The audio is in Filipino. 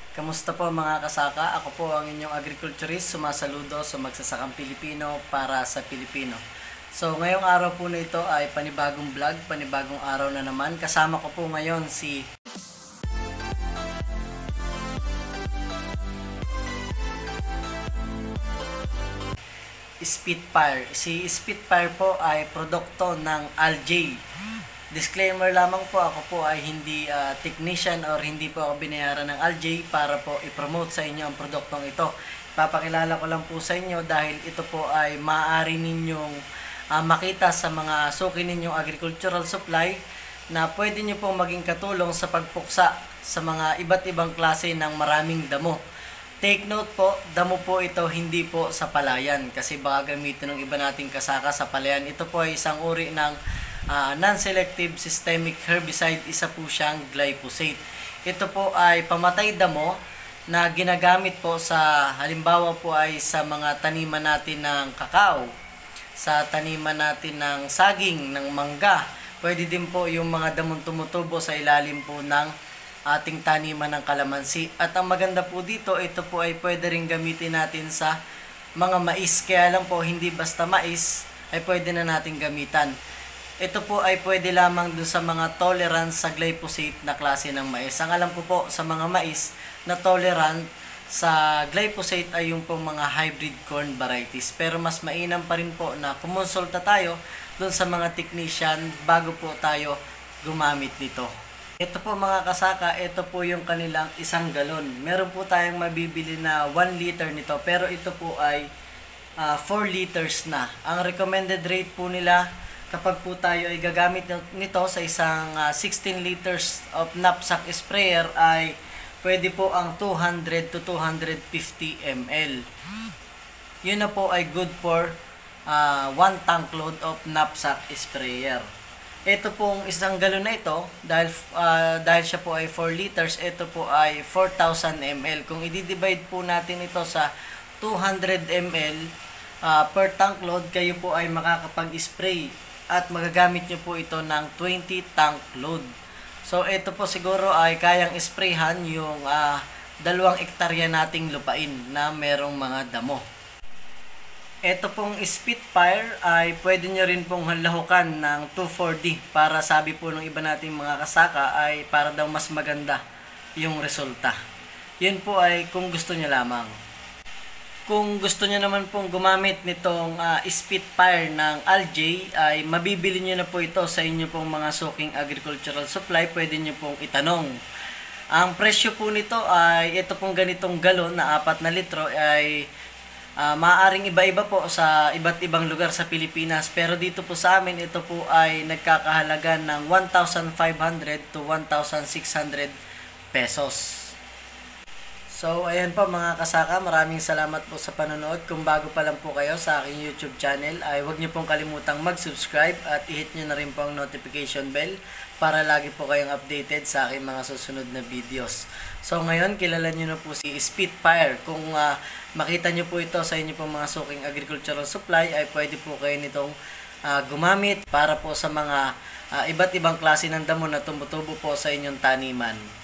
Kamusta po mga kasaka? Ako po ang inyong agriculturist, sumasaludo sa magsasakang Pilipino para sa Pilipino. So ngayong araw po na ito ay panibagong vlog, panibagong araw na naman. Kasama ko po ngayon si Spitfire. Si Spitfire po ay produkto ng Aljay. Disclaimer lamang po, ako po ay hindi technician or hindi po ako binayaran ng Aljay para po i-promote sa inyo ang produktong ito. Papakilala ko lang po sa inyo dahil ito po ay maaari ninyong makita sa mga suki ninyong agricultural supply na pwede nyo pong maging katulong sa pagpuksa sa mga iba't ibang klase ng maraming damo. Take note po, damo po ito, hindi po sa palayan kasi baka gamitin ng iba nating kasaka sa palayan. Ito po ay isang uri ng non-selective systemic herbicide, isa po siyang glyphosate. Ito po ay pamatay damo na ginagamit po sa halimbawa po ay sa mga taniman natin ng kakao, sa taniman natin ng saging, ng mangga. Pwede din po yung mga damong tumutubo sa ilalim po ng ating taniman ng kalamansi. At ang maganda po dito, ito po ay pwede rin gamitin natin sa mga mais. Kaya lang po, hindi basta mais ay pwede na natin gamitan. Ito po ay pwede lamang dun sa mga tolerance sa glyphosate na klase ng mais. Ang alam ko po sa mga mais na tolerant sa glyphosate ay yung pong mga hybrid corn varieties. Pero mas mainam pa rin po na kumonsulta tayo dun sa mga technician bago po tayo gumamit nito. Ito po mga kasaka, ito po yung kanilang 1 galon. Meron po tayong mabibili na 1 liter nito, pero ito po ay 4 liters na. Ang recommended rate po nila kapag po tayo ay gagamit nito sa isang 16 liters of knapsack sprayer ay pwede po ang 200 to 250 ml. Yun na po ay good for 1 tank load of knapsack sprayer. Ito pong 1 galon na ito, dahil siya po ay 4 liters, ito po ay 4,000 ml. Kung i-divide po natin ito sa 200 ml per tank load, kayo po ay makakapag-spray at magagamit nyo po ito ng 20 tank load. So ito po siguro ay kayang sprayhan yung 2 hektarya nating lupain na merong mga damo. Ito pong Spitfire ay pwede nyo rin pong lahukan ng 2,4-D para sabi po ng iba nating mga kasaka ay para daw mas maganda yung resulta. Yun po ay kung gusto nyo lamang. Kung gusto nyo naman pong gumamit nitong Spitfire ng Aljay ay mabibili nyo na po ito sa inyo pong mga suking agricultural supply. Pwede nyo pong itanong. Ang presyo po nito ay ito pong ganitong galon na 4 na litro ay maaaring iba-iba po sa iba't ibang lugar sa Pilipinas. Pero dito po sa amin ito po ay nagkakahalaga ng 1,500 to 1,600 pesos. So, ayan po mga kasaka, maraming salamat po sa panonood. Kung bago pa lang po kayo sa aking YouTube channel, ay huwag niyo pong kalimutang mag-subscribe at i-hit niyo na rin po ang notification bell para lagi po kayong updated sa aking mga susunod na videos. So, ngayon, kilala niyo na po si Spitfire. Kung makita niyo po ito sa inyo pong mga suking agricultural supply, ay pwede po kayo nitong gumamit para po sa mga iba't ibang klase ng damo na tumutubo po sa inyong taniman.